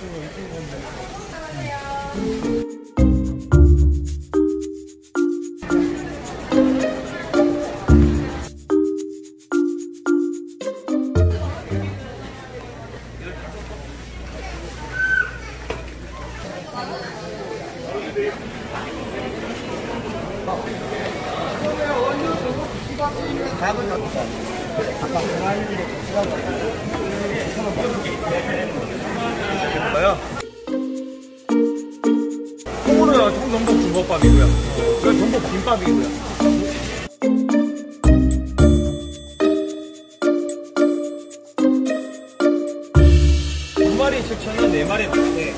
통으로요. 통전복 중국밥이고요. 이건 전복 김밥이고요. 두 마리 7,000원, 네 마리 1,000원.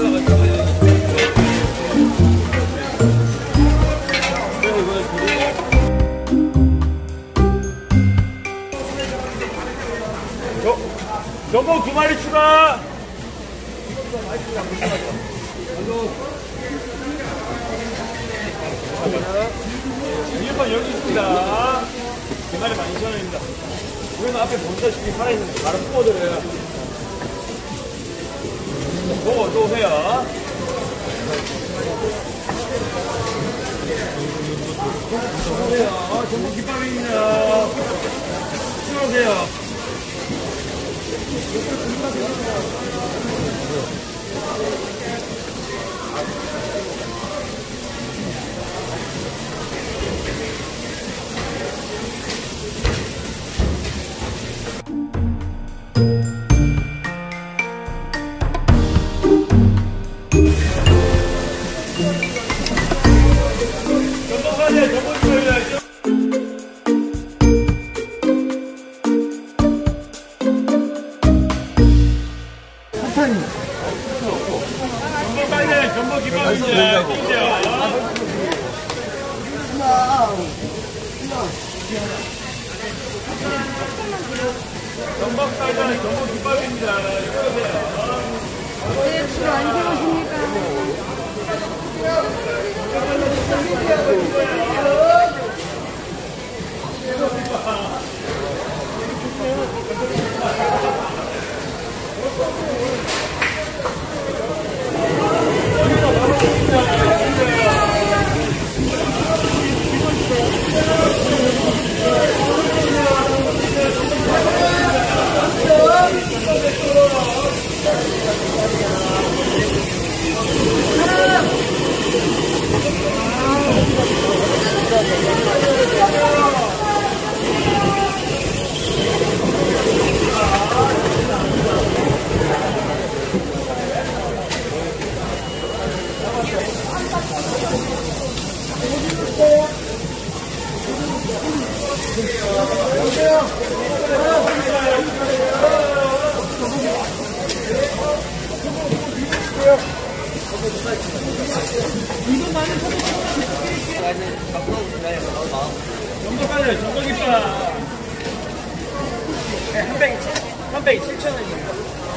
전복 두 마리 추가. 일반 여기 있습니다. 두 마리 12,000원입니다. 이거는 앞에 보시다시피 살아있는 바로 구워드려요. 또 오세요. 전복 김밥입니다. 들어오세요. 전복 김밥입니다. 전복 빨간 전복 김밥입니다. 네, 줄 안 세우십니까? 전복까지 전복김밥 한 팩이 7,000원입니다.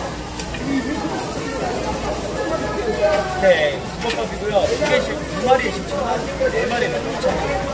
네, 김밥이고요. 이게 두 마리에 10,000원, 네 마리에 12,000원.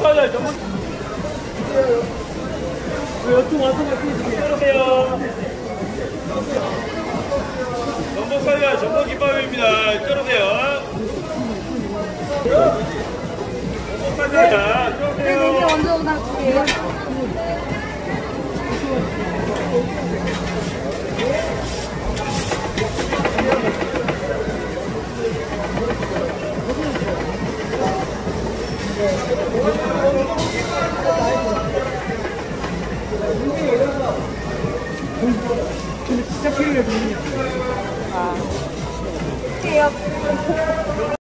전복살살 전복. 여튼 와서 들어오세요. 전복살살 전복김밥입니다. 들어오세요. 전복살살 들어오세요. 이게 완전 다 두 개예요? 진짜 필요해 보이냐? 아.